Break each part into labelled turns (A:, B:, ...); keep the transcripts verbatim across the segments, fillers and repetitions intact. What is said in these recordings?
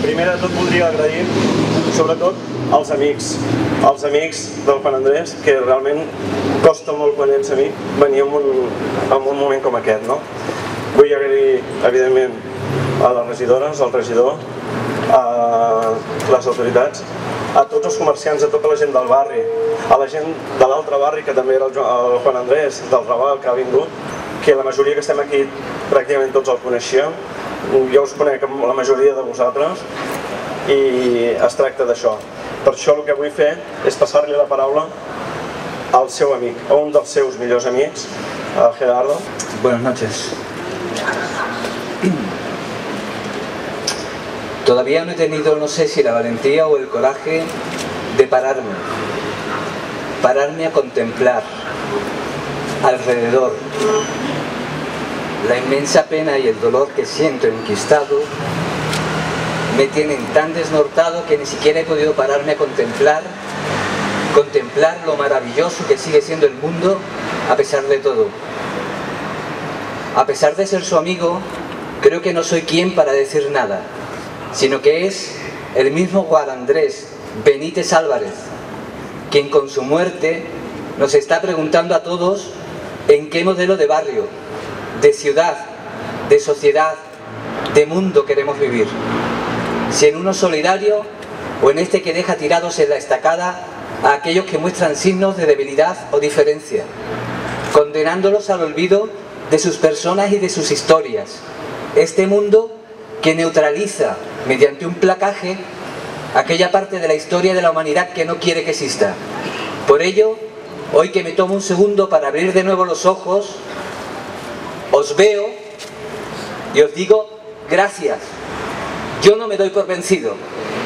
A: primer de tot voldria agrair, sobretot, als amics, als amics del Juan Andrés, que realment costa molt quan ets amic venir en un, en un moment com aquest, no? Vull agrair, evidentment, a les regidores, al regidor, a les autoritats, a tots els comerciants, a tota la gent del barri, a la gent de l'altre barri, que també era el Juan Andrés, del Raval, que ha vingut, que la majoria que estem aquí pràcticament tots el coneixíem. Jo us conec amb la majoria de vosaltres i es tracta d'això. Per això el que vull fer és passar-li la paraula al seu amic, a un dels seus millors amics, a Gerardo.
B: Buenas noches. Todavía no he tenido, no sé si la valentía o el coraje de pararme, pararme a contemplar alrededor la inmensa pena y el dolor que siento enquistado. Me tienen tan desnortado que ni siquiera he podido pararme a contemplar, contemplar lo maravilloso que sigue siendo el mundo a pesar de todo. A pesar de ser su amigo, creo que no soy quien para decir nada, sino que es el mismo Juan Andrés Benítez Álvarez, quien con su muerte nos está preguntando a todos en qué modelo de barrio, de ciudad, de sociedad, de mundo queremos vivir. Si en uno solidario o en este que deja tirados en la estacada a aquellos que muestran signos de debilidad o diferencia, condenándolos al olvido de sus personas y de sus historias. Este mundo que neutraliza mediante un placaje aquella parte de la historia de la humanidad que no quiere que exista. Por ello, hoy que me tomo un segundo para abrir de nuevo los ojos, os veo y os digo gracias. Yo no me doy por vencido.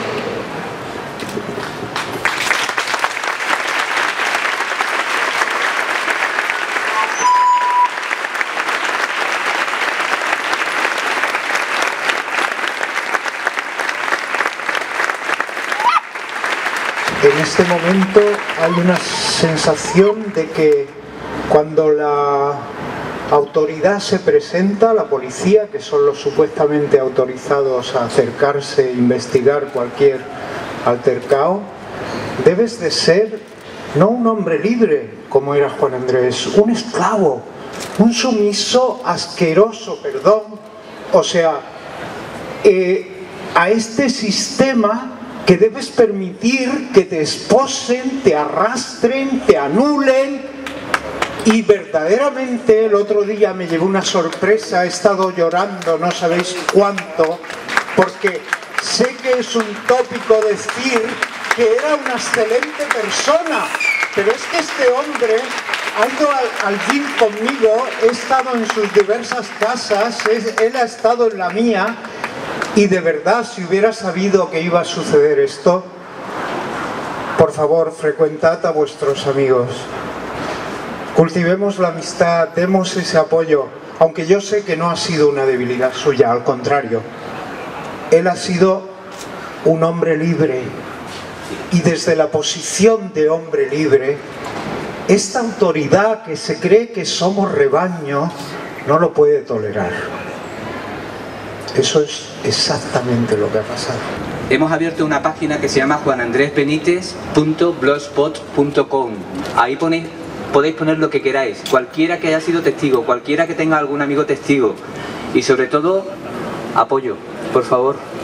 C: En este momento hay una sensación de que cuando la autoridad se presenta, la policía, que son los supuestamente autorizados a acercarse e investigar cualquier altercado, debes de ser no un hombre libre, como era Juan Andrés, un esclavo, un sumiso asqueroso, perdón, o sea, eh, a este sistema que debes permitir que te esposen, te arrastren, te anulen. Y verdaderamente el otro día me llevó una sorpresa, he estado llorando no sabéis cuánto, porque sé que es un tópico decir que era una excelente persona, pero es que este hombre ha ido al, al gym conmigo, he estado en sus diversas casas, es, él ha estado en la mía, y de verdad, si hubiera sabido que iba a suceder esto, por favor, frecuentad a vuestros amigos. Cultivemos la amistad, demos ese apoyo, aunque yo sé que no ha sido una debilidad suya, al contrario. Él ha sido un hombre libre, y desde la posición de hombre libre, esta autoridad que se cree que somos rebaño, no lo puede tolerar. Eso es exactamente lo que ha pasado.
B: Hemos abierto una página que se llama juan andrés benítez punto blogspot punto com. Ahí ponéis, podéis poner lo que queráis, cualquiera que haya sido testigo, cualquiera que tenga algún amigo testigo, y sobre todo, apoyo, por favor.